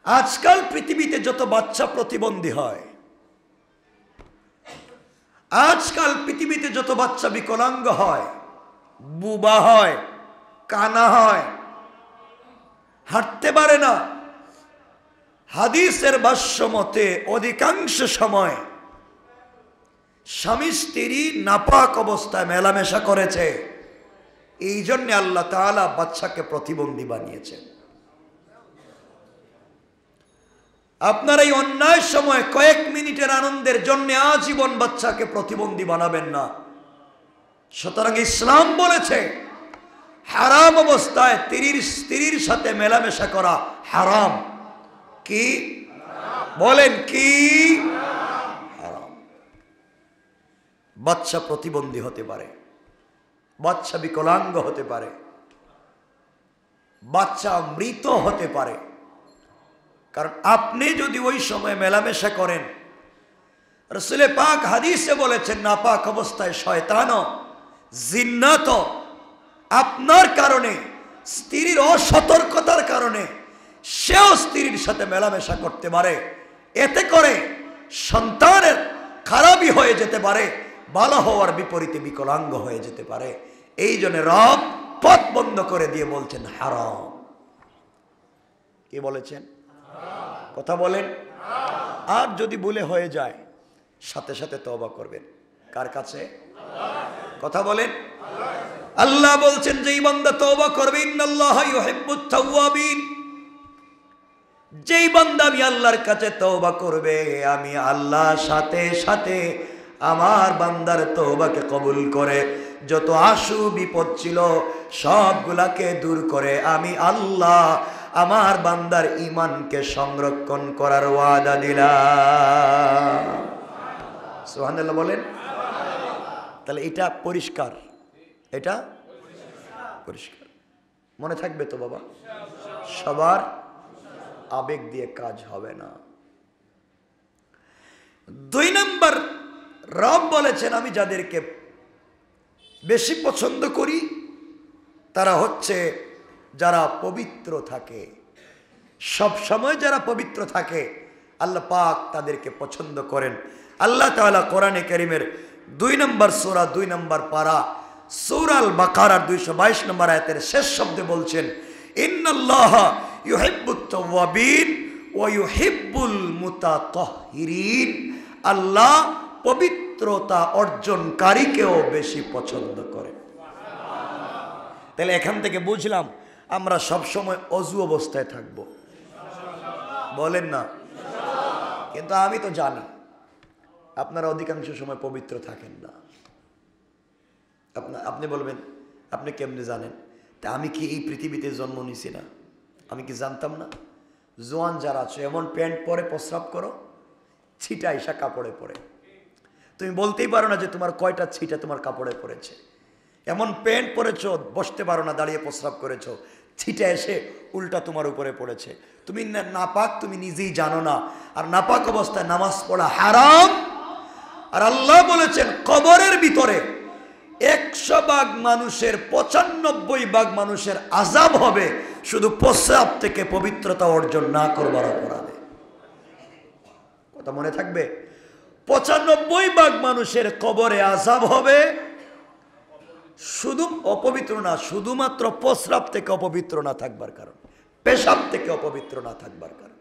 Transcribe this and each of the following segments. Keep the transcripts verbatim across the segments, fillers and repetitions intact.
আজকাল পৃথিবীতে যত বাচ্চা প্রতিবন্ধী হয়, আজকাল পৃথিবীতে যত বাচ্চা বিকলাঙ্গ হয়, বুবা হয়, কানা হয়, হাঁটতে পারে না, হাদিসের ভাষ্য মতে অধিকাংশ সময় স্বামী স্ত্রী নাপাক অবস্থায় মেলামেশা করেছে। এই জন্য আল্লাহ তাআলা বাচ্চাকে প্রতিবন্ধী বানিয়েছেন। আপনার এই অন্যায় সময় কয়েক মিনিটের আনন্দের জন্য আজীবন বাচ্চাকে প্রতিবন্ধী বানাবেন না। সুতরাং ইসলাম বলেছে হারাম অবস্থায় স্ত্রীর স্ত্রীর সাথে মেলামেশা করা হারাম। কি বলেন? কি হারাম। বাচ্চা প্রতিবন্ধী হতে পারে, বাচ্চা বিকলাঙ্গ হতে পারে, বাচ্চা মৃত হতে পারে। কারণ আপনি যদি ওই সময় মেলামেশা করেন, রাসূল পাক হাদিসে বলেছেন নাপাক অবস্থায় শয়তানও জিন্নাত আপনার কারণে, স্ত্রীর অসতর্কতার কারণে সেও স্ত্রীর সাথে মেলামেশা করতে পারে। এতে করে সন্তানের খারাপই হয়ে যেতে পারে, ভালো হওয়ার বিপরীতে বিকলাঙ্গ হয়ে যেতে পারে। এই জন্য রব পথ বন্ধ করে দিয়ে বলছেন হারাম। কি বলেছেন? কথা বলেন। আর যদি ভুলে হয়ে যায় সাথে সাথে তওবা করবেন। কার কাছে? কথা বলেন। আল্লাহ বলছেন যেই বান্দা তওবা করবে, ইন্নাল্লাহা ইউহিব্বুত তাওয়াবিন, যেই বান্দা আমি আল্লাহর কাছে তওবা করবে, আমি আল্লাহ সাথে সাথে আমার বান্দার তওবাকে কবুল করে যত আশু বিপদ ছিল সবগুলাকে দূর করে আমি আল্লাহ আমার বান্দার ঈমানকে সংরক্ষণ করার ওয়াদা দিলাম। সুবহানাল্লাহ বলেন। তাহলে এটা পরিষ্কার, এটা পরিষ্কার মনে থাকবে তো বাবা? সবার আবেগ দিয়ে কাজ হবে না। দুই নম্বর, রব বলেছেন আমি যাদেরকে বেশি পছন্দ করি তারা হচ্ছে যারা পবিত্র থাকে। সব সময় যারা পবিত্র থাকে আল্লাহ পাক তাদেরকে পছন্দ করেন। আল্লাহ তাআলা কোরআনে কারীমের দুই নম্বর সূরা দুই নম্বর পারা সূরা আল বাকারার দুইশো বাইশ নম্বর আয়াতের শেষ শব্দে বলছেন ইন্নাল্লাহা ইউহিব্বুত তাওয়াবিন ওয়া ইউহিব্বুল মুতাতাহহিরিন। আল্লাহ পবিত্রতা অর্জনকারীকেও বেশি পছন্দ করেন। তাহলে এখান থেকে বুঝলাম আমরা সব সময় অজু অবস্থায় থাকব। বলেন না? কিন্তু আমি তো জানি আপনারা অধিকাংশ সময় পবিত্র থাকেন না। আপনার আপনি বলবেন আপনি কেমনে জানেন? তা আমি কি এই পৃথিবীতে জন্ম নিছি না? আমি কি জানতাম না? জোয়ান যারা আছো এমন প্যান্ট পরে প্রস্রাব করো, ছিটা এসা কাপড়ে পড়ে। তুমি বলতেই পারো না যে তোমার কয়টা ছিটা তোমার কাপড়ে পড়েছে। এমন প্যান্ট পরেছো বসতে পারো না, দাঁড়িয়ে প্রস্রাব করেছো, ছিটা এসে উল্টা তোমার উপরে পড়েছে। তুমি নাপাক, তুমি নিজেই জানো না। আর নাপাক অবস্থায় নামাজ পড়া হারাম। আর আল্লাহ বলেছেন কবরের ভিতরে একশো ভাগ মানুষের পঁচানব্বই ভাগ মানুষের আযাব হবে শুধু প্রস্রাব থেকে পবিত্রতা অর্জন না করবার অপরাধে। কথা মনে থাকবে? পঁচানব্বই ভাগ মানুষের কবরে আযাব হবে শুধু অপবিত্র না, শুধুমাত্র প্রস্রাব থেকে অপবিত্র না থাকবার কারণ, পেশাব থেকে অপবিত্র না থাকবার কারণ।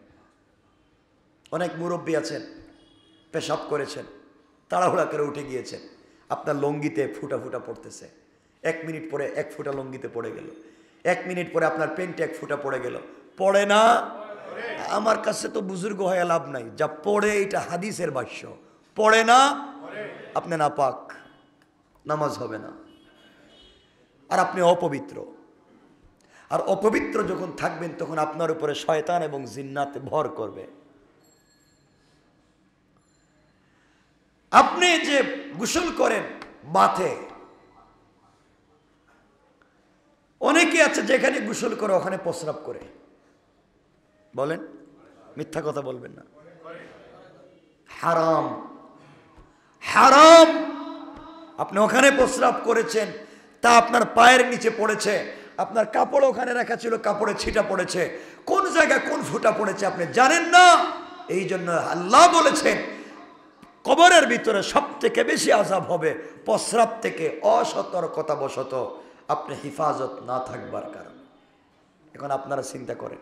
অনেক মুরব্বী আছেন পেশাব করেছেন, তাড়াহুড়া করে উঠে গিয়েছেন, আপনার লঙ্গিতে ফুটা ফুটা পড়তেছে, এক মিনিট পরে এক ফুটা লঙ্গিতে পড়ে গেল, এক মিনিট পরে আপনার পেন্টে এক ফুটা পড়ে গেল। পড়ে না? আমার কাছে তো বুজুর্গ হয়ে লাভ নাই, যা পড়ে এটা হাদিসের ভাষ্য। পড়ে না? আপনি নাপাক, নামাজ হবে না। আর আপনি অপবিত্র। আর অপবিত্র যখন থাকবেন তখন আপনার উপরে শয়তান এবং জিন্নাতে ভর করবে। আপনি যে গোসল করেন বাথে, অনেকে আছে যেখানে গোসল করে ওখানে প্রস্রাব করে। বলেন, মিথ্যা কথা বলবেন না। হারাম, হারাম। আপনি ওখানে প্রস্রাব করেছেন, তা আপনার পায়ের নিচে পড়েছে, আপনার কাপড় ওখানে রাখা ছিল, কাপড়ে ছিটা পড়েছে, কোন জায়গায় কোন ফুটা পড়েছে আপনি জানেন না। এই জন্য আল্লাহ বলেছেন কবরের ভিতরে সব থেকে বেশি আযাব হবে প্রস্রাব থেকে অসতর্কতা বশত আপনি হিফাজত না থাকবার কারণে। এখন আপনারা চিন্তা করেন,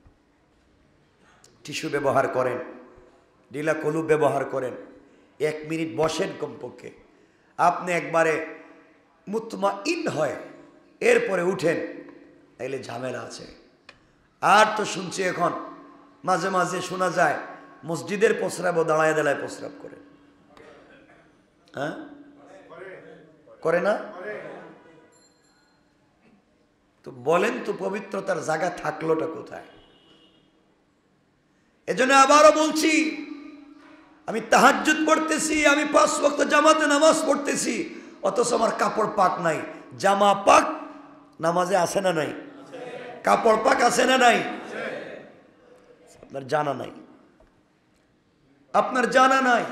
টিস্যু ব্যবহার করেন, ঢিলা কলু ব্যবহার করেন, এক মিনিট বসেন কমপক্ষে, আপনি একবারে মুতমাইন হয় এরপরে উঠেন, তাইলে ঝামেলা আছে। আর তো শুনছি এখন মাঝে মাঝে শোনা যায় মসজিদের প্রস্রাবও দাঁড়ায় দাঁড়ায় প্রস্রাব করে। হ্যাঁ করে না? তো বলেন তো পবিত্রতার জায়গা থাকলোটা কোথায়? এজন্য আবারও বলছি, আমি তাহাজ্জুদ পড়তেছি, আমি পাঁচ ওয়াক্ত জামাতে নামাজ পড়তেছি, অথচ আমার কাপড় পাক নাই। জামা পাক নামাজে আছে না নাই? কাপড় পাক আছে না নাই? আপনার জানা নাই, আপনার জানা নাই।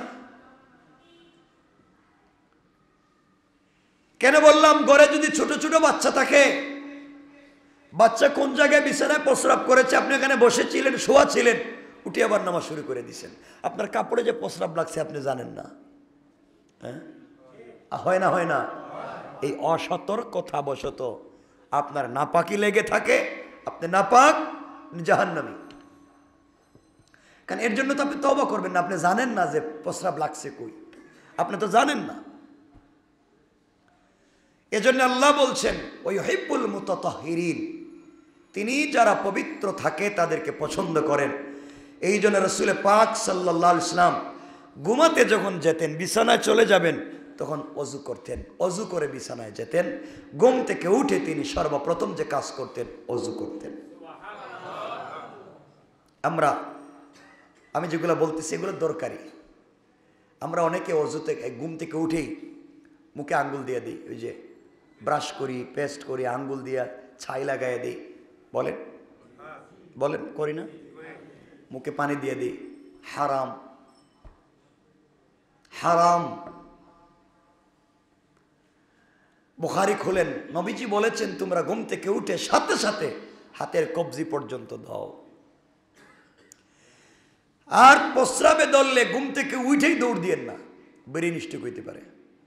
কেন বললাম? ঘরে যদি ছোট ছোট বাচ্চা থাকে, বাচ্চা কোন জায়গায় বিছানায় প্রস্রাব করেছে, আপনি এখানে বসেছিলেন, শোয়া ছিলেন, উঠে আবার নামাজ শুরু করে দিয়েছেন, আপনার কাপড়ে যে প্রস্রাব লাগছে আপনি জানেন না। হ্যাঁ হয় না? হয় না? এই অসতর্কতা বশত আপনার নাপাকি লেগে থাকে, আপনি নাপাক, জাহান্নামী। কারণ এর জন্য তো আপনি তওবা করবেন না, আপনি জানেন না যে প্রস্রাব লাগছে কই, আপনি তো জানেন না। এজন্য আল্লাহ বলছেন ওই হিব্বুল মুতাতাহহিরিন, তিনি যারা পবিত্র থাকে তাদেরকে পছন্দ করেন। এই জন্য রাসূল পাক সাল্লাল্লাহু আলাইহি ওয়াসাল্লাম ঘুমাতে যখন যেতেন, বিছানায় চলে যাবেন, তখন অজু করতেন, অজু করে বিছানায় যেতেন। ঘুম থেকে উঠে তিনি সর্বপ্রথম যে কাজ করতেন অজু করতেন। আমরা আমি যেগুলো বলতেছি এগুলো দরকারি। আমরা অনেকে অজু থেকে ঘুম থেকে উঠেই মুখে আঙ্গুল দিয়ে দিই, ওই যে ব্রাশ করি, পেস্ট করি, আঙ্গুল দিয়ে ছাই লাগাই দিই, বলেন বলেন করি না? মুখে পানি দিয়ে দিই, হারাম হারাম। বুখারী খুলেন, নবীজি বলেছেন তোমরা ঘুম থেকে উঠে সাথে সাথে হাতের কবজি পর্যন্ত দাও। আর প্রস্রাবে দললে ঘুম থেকে উঠেই দৌড় দিয়েন না, ব্রেন স্ট্রোক হইতে পারে।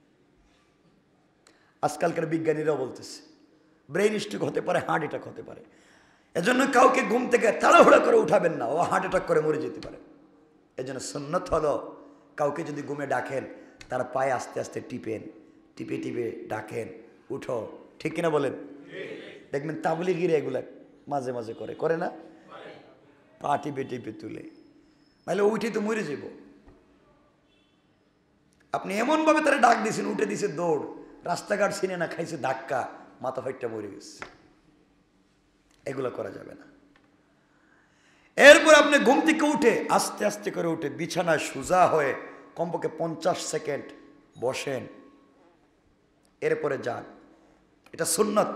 আজকালকার বিজ্ঞানীরাও বলতেছে ব্রেন স্ট্রোক হতে পারে, হার্ট অ্যাটাক হতে পারে। এজন্য কাউকে ঘুম থেকে তাড়াহুড়া করে উঠাবেন না, ও হার্ট অ্যাটাক করে মরে যেতে পারে। এজন্য সুন্নত হলো কাউকে যদি ঘুমে ডাকেন তার পায়ে আস্তে আস্তে টিপেন, টিপে টিপে ডাকেন, উঠো, ঠিক কিনা বলেন? দেখবেন তাবলীগীরা এগুলা মাঝে মাঝে করে, করে না? পা টিপে টিপে তুলে, নাহলে উঠে তো মরে যাব। আপনি এমনভাবে তারা ডাক দিয়েছেন, উঠে দিছে দৌড়, রাস্তাঘাট চিনে না, খাইছে ধাক্কা, মাথা ফাইটটা মরে গেছে। এগুলো করা যাবে না। এরপর আপনি ঘুম থেকে উঠে আস্তে আস্তে করে উঠে বিছানায় সোজা হয়ে কমপক্ষে পঞ্চাশ সেকেন্ড বসেন, এরপরে যান, এটা সুন্নত।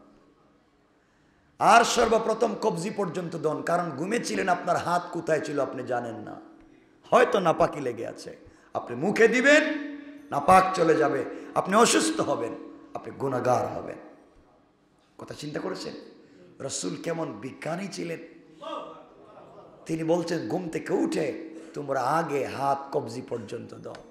আর সর্বপ্রথম কবজি পর্যন্ত দন, কারণ ঘুমেছিলেন, আপনার হাত কোথায় ছিল আপনি জানেন না, হয়তো নাপাকি লেগে আছে, আপনি মুখে দিবেন, নাপাক চলে যাবে, আপনি অসুস্থ হবেন, আপনি গুনাহগার হবেন। কথা চিন্তা করেছেন রাসূল কেমন বিজ্ঞানী ছিলেন? তিনি বলছেন ঘুম থেকে উঠে তোমরা আগে হাত কবজি পর্যন্ত দাও।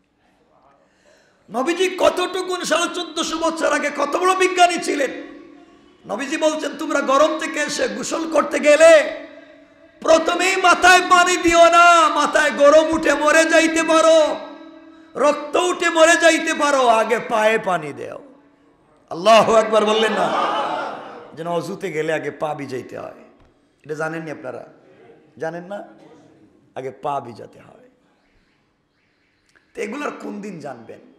নবীজি কতটুকু সাড়ে চোদ্দশো বছর আগে কত বড় বিজ্ঞানী ছিলেন। নবীজি বলছেন তোমরা গরম থেকে এসে গোসল করতে গেলে প্রথমেই মাথায় পানি দিও না, মাথায় গরম উঠে মরে যাইতে পারো, রক্ত উঠে মরে যাইতে পারো, আগে পায়ে পানি দেও। আল্লাহু আকবার বললেন না? যেন অজুতে গেলে আগে পা ভিজাইতে হয়, এটা জানেননি আপনারা? জানেন না? আগে পা ভিজাতে হয়। তো এগুলোর কোন দিন জানবেন?